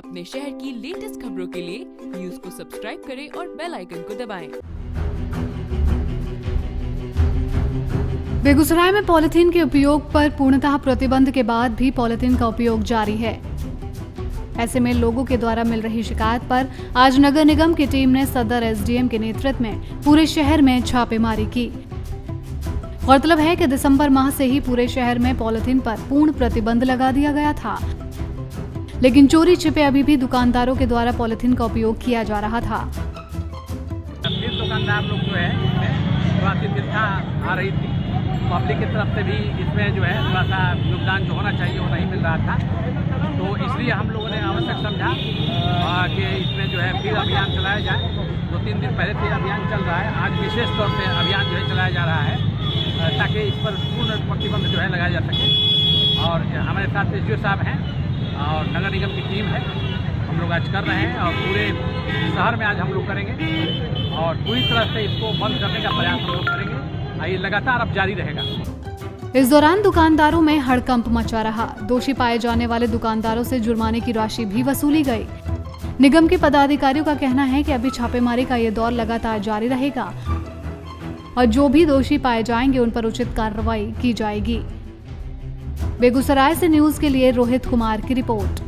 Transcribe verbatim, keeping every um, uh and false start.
अपने शहर की लेटेस्ट खबरों के लिए न्यूज को सब्सक्राइब करें और बेल आइकन को दबाएं। बेगूसराय में पॉलिथीन के उपयोग पर पूर्णतः प्रतिबंध के बाद भी पॉलिथीन का उपयोग जारी है। ऐसे में लोगों के द्वारा मिल रही शिकायत पर आज नगर निगम की टीम ने सदर एसडीएम के नेतृत्व में पूरे शहर में छापेमारी की। गौरतलब है कि दिसंबर माह से ही पूरे शहर में पॉलिथीन पर पूर्ण प्रतिबंध लगा दिया गया था, लेकिन चोरी छिपे अभी भी दुकानदारों के द्वारा पॉलिथीन का उपयोग किया जा रहा था। दुकानदार लोग जो है थोड़ा सी चिंता आ रही थी, पब्लिक की तरफ से भी इसमें जो है थोड़ा सा योगदान जो होना चाहिए वो नहीं मिल रहा था, तो इसलिए हम लोगों ने आवश्यक समझा कि इसमें जो है फिर अभियान चलाया जाए। दो तीन दिन पहले से अभियान चल रहा है, आज विशेष तौर पे अभियान जो है चलाया जा रहा है ताकि इस पर पूर्ण प्रतिबंध जो है लगाया जा सके। और हमारे साथ एसडीओ साहब हैं और नगर निगम की टीम है, हम लोग आज कर रहे हैं और पूरे शहर में आज हम लोग करेंगे और पूरी तरह से इसको बंद करने का प्रयास हम लोग करेंगे। ये लगातार अब जारी रहेगा। इस दौरान दुकानदारों में हड़कंप मचा रहा। दोषी पाए जाने वाले दुकानदारों से जुर्माने की राशि भी वसूली गई। निगम के पदाधिकारियों का कहना है कि अभी छापेमारी का ये दौर लगातार जारी रहेगा और जो भी दोषी पाए जाएंगे उन पर उचित कार्रवाई की जाएगी। बेगूसराय से न्यूज के लिए रोहित कुमार की रिपोर्ट।